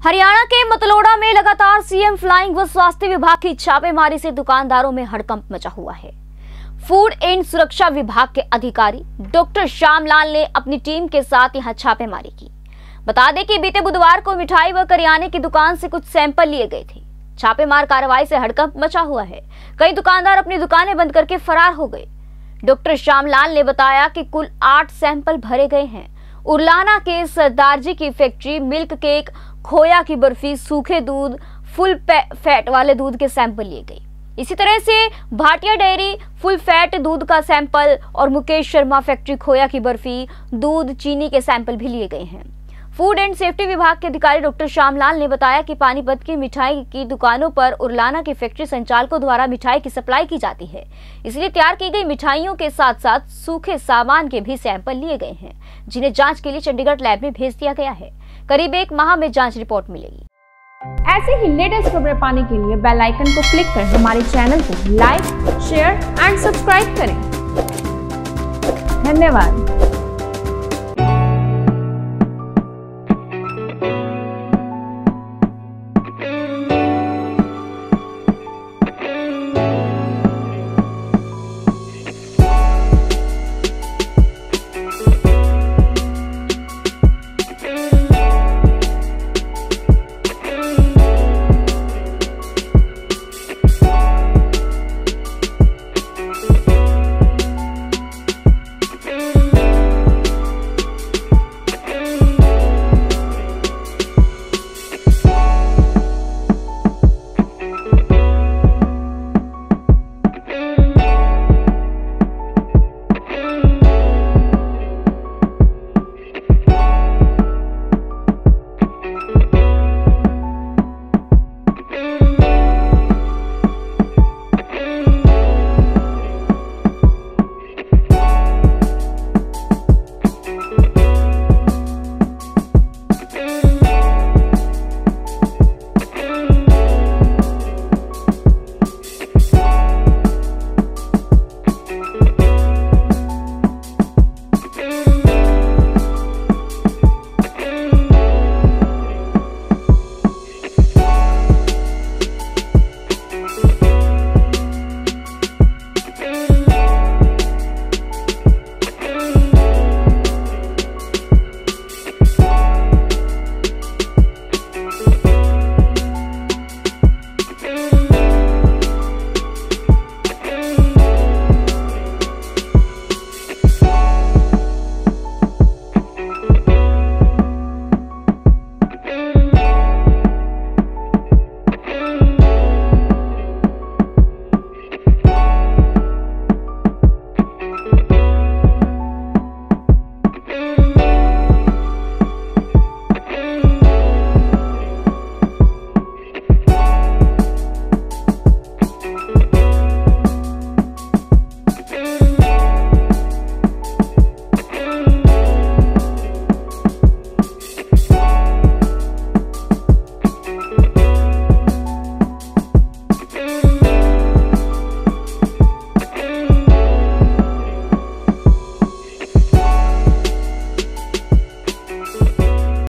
हरियाणा के मतलोड़ा में लगातार सीएम फ्लाइंग व स्वास्थ्य विभाग की छापेमारी से दुकानदारों में हड़कंप मचा हुआ है। फूड एंड सुरक्षा विभाग के अधिकारी डॉक्टर श्यामलाल ने अपनी टीम के साथ यहां छापेमारी की। बता दें कि बीते बुधवार को मिठाई व करियाने की दुकान से कुछ सैंपल लिए गए थे। छापेमार कार्रवाई से हड़कंप मचा हुआ है। कई दुकानदार अपनी दुकानें बंद करके फरार हो गए। डॉक्टर श्यामलाल ने बताया कि कुल 8 सैंपल भरे गए हैं। उरलाना के सरदारजी की फैक्ट्री मिल्क केक, खोया की बर्फी, सूखे दूध, फुल फैट वाले दूध के सैंपल लिए गए। इसी तरह से भाटिया डेयरी फुल फैट दूध का सैंपल और मुकेश शर्मा फैक्ट्री खोया की बर्फी, दूध, चीनी के सैंपल भी लिए गए हैं। फूड एंड सेफ्टी विभाग के अधिकारी डॉक्टर श्यामलाल ने बताया कि पानीपत की मिठाई की दुकानों पर उरलाना की फैक्ट्री संचालकों द्वारा मिठाई की सप्लाई की जाती है, इसलिए तैयार की गई मिठाइयों के साथ साथ सूखे सामान के भी सैंपल लिए गए हैं, जिन्हें जांच के लिए चंडीगढ़ लैब में भेज दिया गया है। करीब 1 माह में जांच रिपोर्ट मिलेगी। ऐसे ही लेटेस्ट खबरें पाने के लिए बेल आइकन को क्लिक कर हमारे चैनल को लाइक, शेयर एंड सब्सक्राइब करें। धन्यवाद।